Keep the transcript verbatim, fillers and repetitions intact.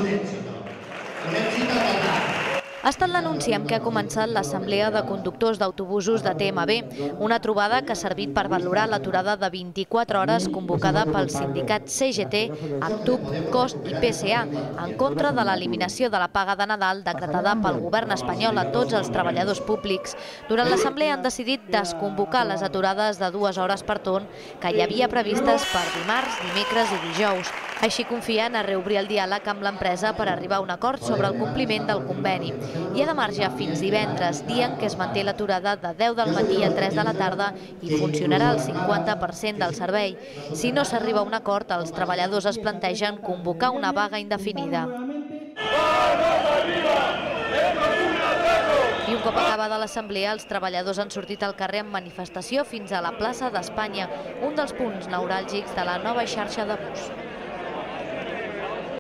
un éxito. Un éxito total. Ha estat l'anunci amb què ha començat l'Assemblea de Conductors d'Autobusos de T M B, una trobada que ha servit per valorar l'aturada de vint-i-quatre hores convocada pel sindicat C G T, Actub, Cos i P S A, en contra de l'eliminació de la paga de Nadal decretada pel govern espanyol a tots els treballadors públics. Durant l'Assemblea han decidit desconvocar les aturades de dues hores per torn que hi havia previstes per dimarts, dimecres i dijous. Així confien a reobrir el diàleg amb l'empresa per arribar a un acord sobre el compliment del conveni. Hi ha de marge fins divendres, dia en què es manté l'aturada de deu del matí a tres de la tarda i funcionarà el cinquanta per cent del servei. Si no s'arriba a un acord, els treballadors es plantegen convocar una vaga indefinida. I un cop acabada l'assemblea, els treballadors han sortit al carrer en manifestació fins a la plaça d'Espanya, un dels punts neuràlgics de la nova xarxa de bus.